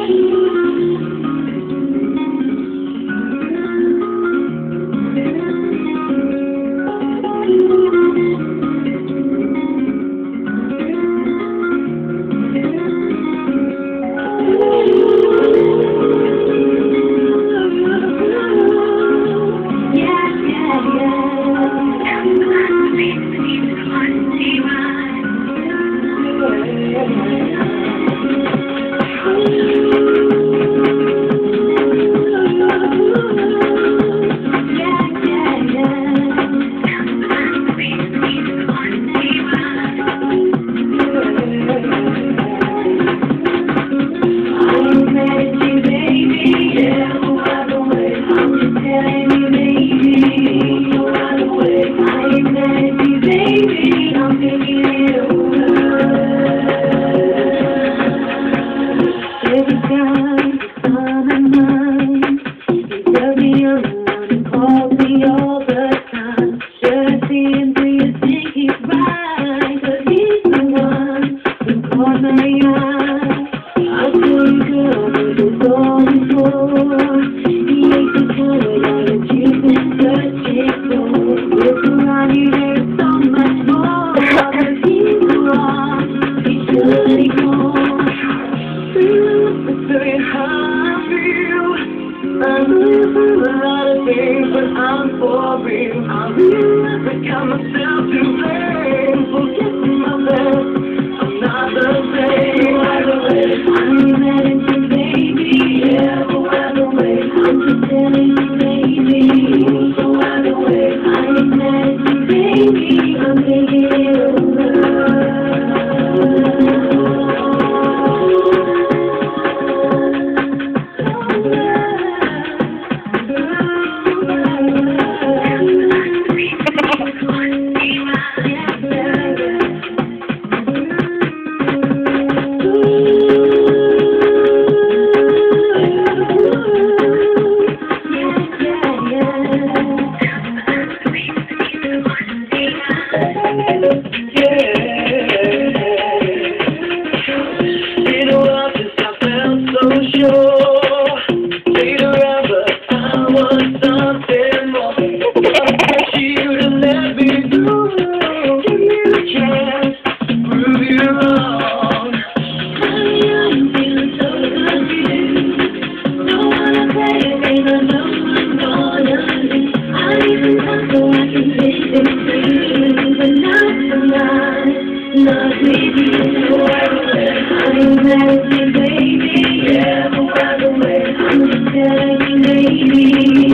I'm for real. I'm become myself to blame. Forget my best. I'm not the same. By the way, I'm mad at you, baby. Yeah, but by the way, I'm just telling you, baby. So by the way, I ain't mad at you, baby. I'm taking it over. Baby, yeah, but by the way, I'm just telling you, baby.